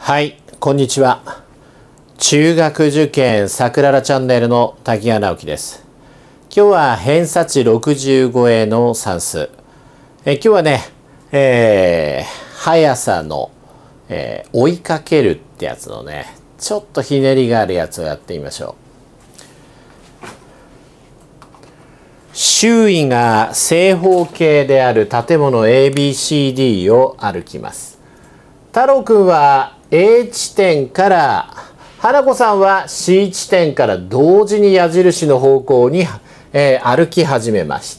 はい、こんにちは。中学受験さくららチャンネルの滝川直樹です。今日は偏差値65への算数。今日はね、速さの、追いかけるってやつのね、ちょっとひねりがあるやつをやってみましょう。周囲が正方形である建物 ABCD を歩きます。太郎くんは A 地点から花子さんは C 地点から同時に矢印の方向に、歩き始めました。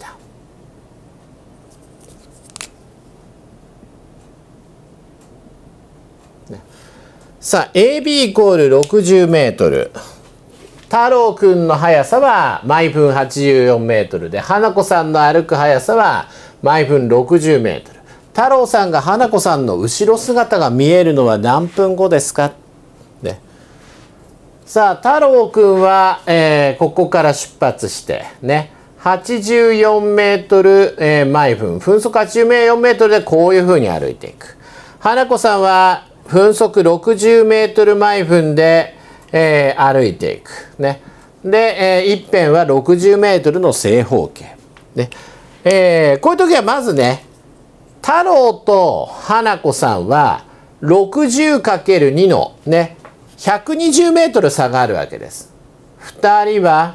さあ AB イコール60メートル。太郎くんの速さは毎分84メートルで、花子さんの歩く速さは毎分60メートル。太郎さんが花子さんの後ろ姿が見えるのは何分後ですか、ね、さあ太郎くんは、ここから出発してね84メートル、毎分分速84メートルでこういうふうに歩いていく。花子さんは分速60メートル毎分で、歩いていくね。で、一辺は60メートルの正方形ね。こういう時はまずね太郎と花子さんは 60×2 のね120メートル差があるわけです。2人は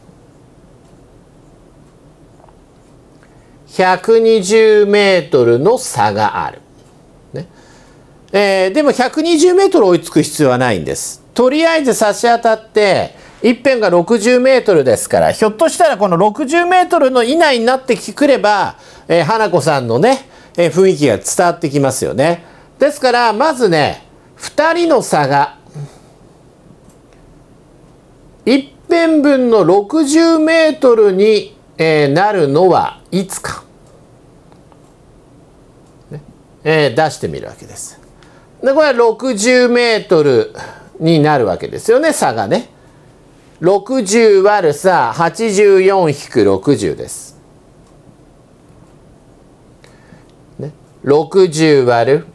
120メートルの差がある。ねでも120メートル追いつく必要はないんです。とりあえず差し当たって一辺が60メートルですから、ひょっとしたらこの60メートルの以内になってくれば、花子さんのね雰囲気が伝わってきますよね。ですからまずね2人の差が一辺分の60メートルに、なるのはいつか、ね出してみるわけです。でこれは60メートルになるわけですよね、差がね。60割るさ84-60です。60割る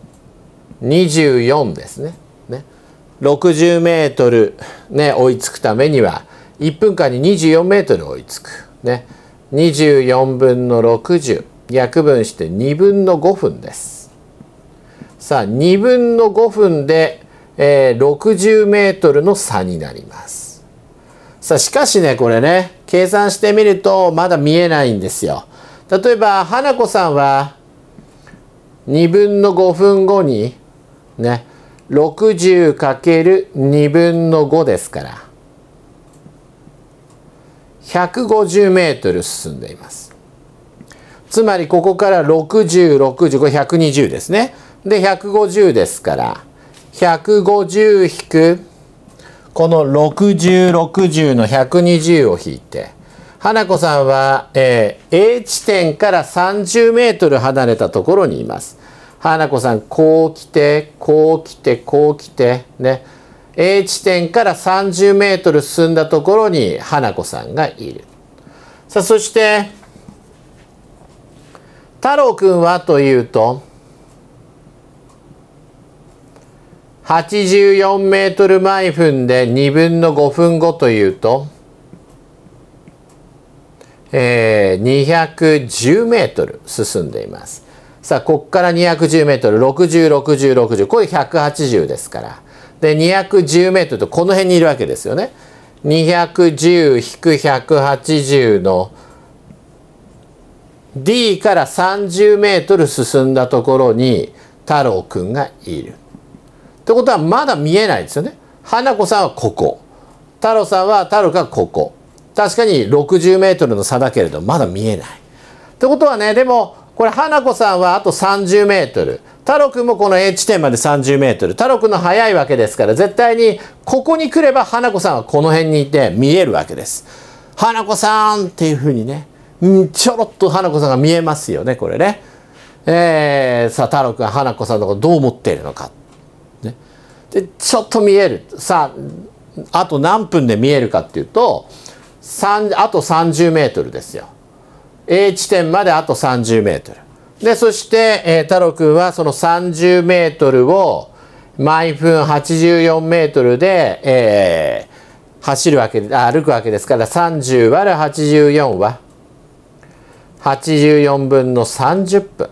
24ですね。60メートル、ね、追いつくためには1分間に24メートル追いつく。ね、24分の60約分して2分の5分です。さあ2分の5分で、60メートルの差になります。さあしかしねこれね計算してみるとまだ見えないんですよ。例えば花子さんは2分の5分後にね 60×2 分の5ですから150メートル進んでいます。つまりここから6060これ120ですね。で150ですから150引くこの6060の120を引いて花子さんは、A 地点から30メートル離れたところにいます。花子さんこう来てこう来てこう来てね A 地点から30メートル進んだところに花子さんがいる。さあそして太郎くんはというと84メートル毎分で2分の5分後というと、210メートル進んでいます。さあここから210メートル606060これ180ですから。で210メートルとこの辺にいるわけですよね。210-180の D から30メートル進んだところに太郎くんがいる。ってことはまだ見えないですよね。花子さんはここ。太郎さんは太郎くんはここ。確かに60メートルの差だけれどまだ見えない。ってことはねでもこれ花子さんはあと30メートル。太郎くんもこの A 地点まで30メートル。太郎くんの速いわけですから絶対にここに来れば花子さんはこの辺にいて見えるわけです。花子さんっていうふうにね、ちょろっと花子さんが見えますよねこれね。さあ太郎くんは花子さんのことどう思っているのか。でちょっと見える。さああと何分で見えるかっていうとあと30メートルですよ。A 地点まであと30メートル。でそして、太郎くんはその30メートルを、 毎分84メートルで、歩くわけですから、30割る84は84分の30分。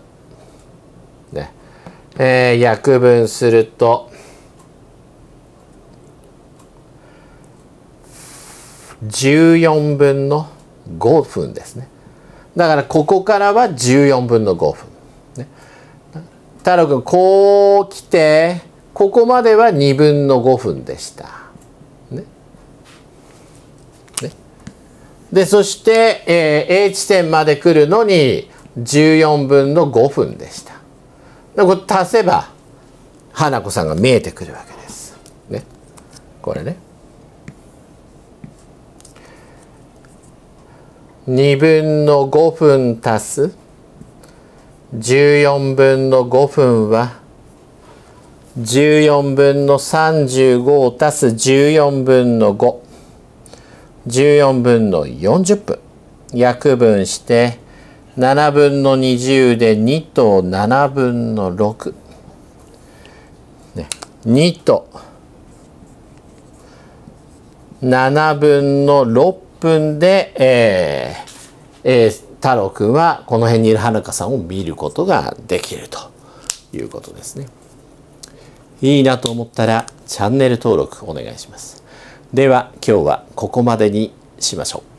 ね。約分すると、14分の5分ですね。だからここからは14分の5分。ね、太郎君こう来てここまでは2分の5分でした。ね、ね、でそして、A 地点まで来るのに14分の5分でした。でこれ足せば花子さんが見えてくるわけです。ね、これね。2分の5分足す14分の5分は14分の35を足す14分の5、14分の40分。約分して7分の20で2と7分の6。ね、2と7分の6分で、太郎くんはこの辺にいる花香さんを見ることができるということですね。いいなと思ったらチャンネル登録お願いします。では今日はここまでにしましょう。